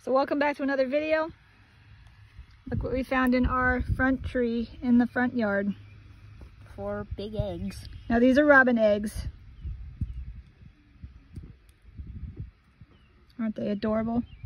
So welcome back to another video. Look what we found in our front tree in the front yard. 4 big eggs. Now these are robin eggs. Aren't they adorable?